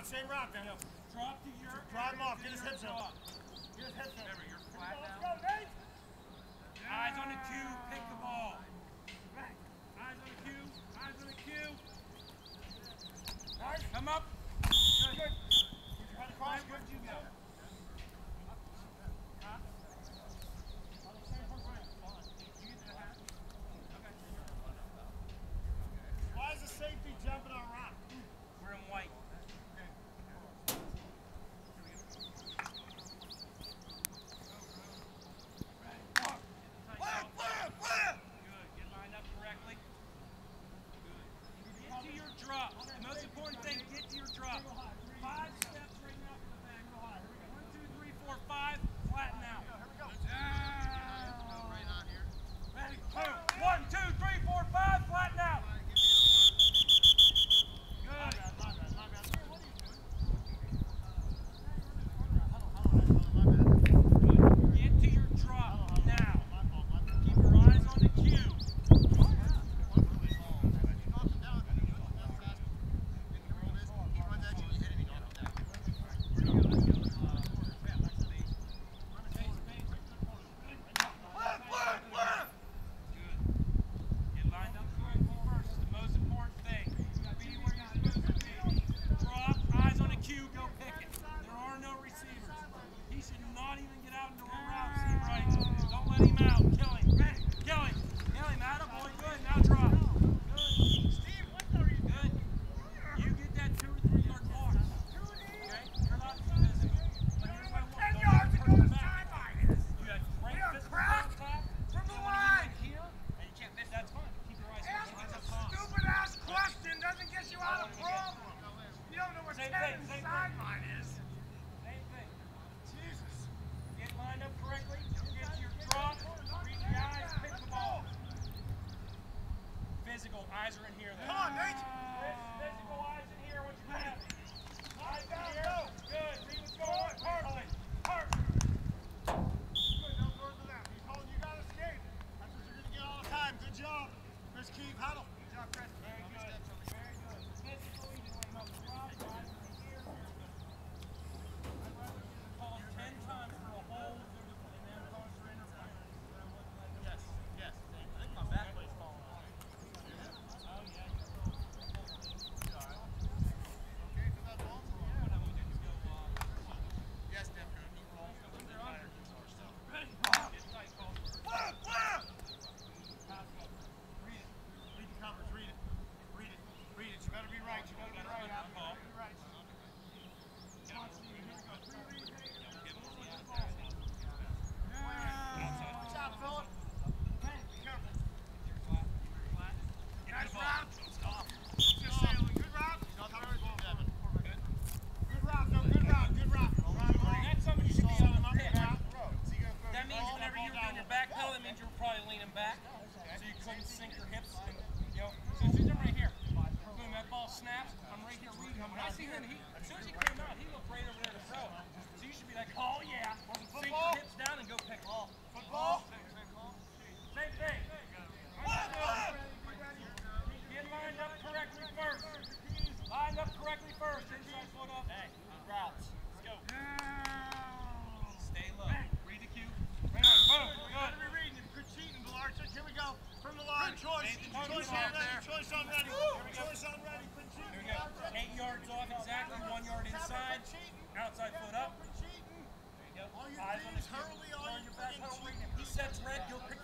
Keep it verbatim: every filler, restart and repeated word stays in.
same route, Daniel. Drop to your. Drive him off. Get his hips up. Get his hips up. Remember, you're flat Let's now. go, Nate. Eyes on the cue. Pick the ball. Eyes on the cue. Eyes on the cue. Nice. Come up. Good. Good. Keep your head across. Where'd you go? Why is the safety jumping on rock? We're in white. Drop. The most important thing, get to your drop. Five steps right now from the back. One, two, three, four, five. Flatten out. Down. Right on here. Ready? Two. One, two, three, four, five. Flatten out. Good. My bad, my bad, my bad. What are you doing? Good. Get to your drop now. Keep your eyes on the cue. Eyes are in here. Then. Come on, Nate. Physical eyes in here. What you have? Eyes in here. Good. Read what's going on. Perfect. Perfect. Good. No further than that. He told you you got to skate. That's what you're going to get all the time. Good job. Chris Keeve, huddle. Good job, Chris. Very good. Very good. Physical, you want to drop. Eyes in here. I'd rather you call it ten times for a hold and then call for interference. Yes, yes. I think my back leg's falling off. He sets red, go pick